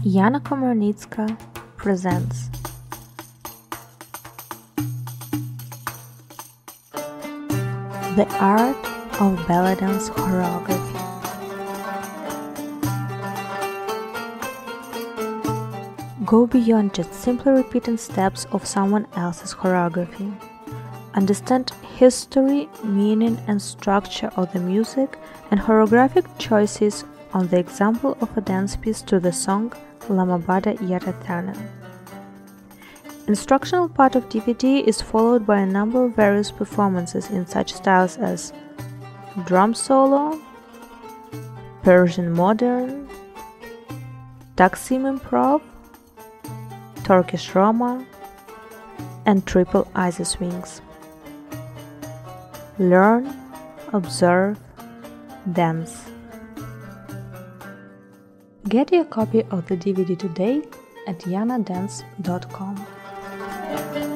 Iana Komarnytska presents The Art of Belly Dance Choreography. Go beyond just simply repeating steps of someone else's choreography. Understand history, meaning and structure of the music and choreographic choices on the example of a dance piece to the song Lama Bada Yatathana. Instructional part of DVD is followed by a number of various performances in such styles as drum solo, Persian modern, Taksim improv, Turkish Roma, and triple icy swings. Learn, observe, dance. Get your copy of the DVD today at ianadance.com.